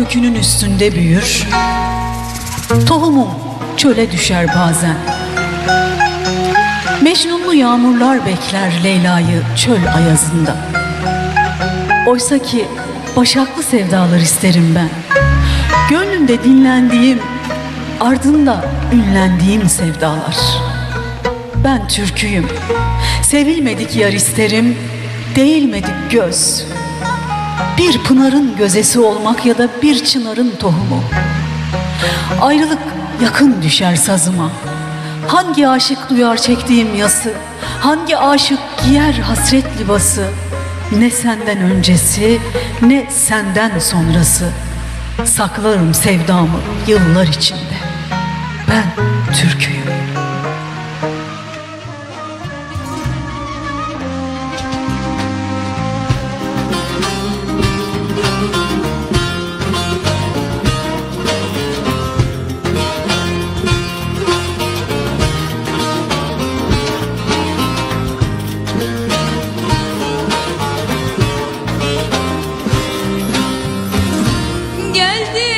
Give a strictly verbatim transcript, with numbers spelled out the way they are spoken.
türkünün üstünde büyür, tohumum çöle düşer bazen. Mecnunlu yağmurlar bekler Leyla'yı çöl ayazında. Oysa ki başaklı sevdalar isterim ben. Gönlümde dinlendiğim, ardında ünlendiğim sevdalar. Ben türküyüm, sevilmedik yar isterim, değilmedik göz. Bir pınarın gözesi olmak ya da bir çınarın tohumu. Ayrılık yakın düşer sazıma. Hangi aşık duyar çektiğim yası? Hangi aşık giyer hasret libası? Ne senden öncesi, ne senden sonrası. Saklarım sevdamı yıllar içinde. Ben türküyüm. Geldi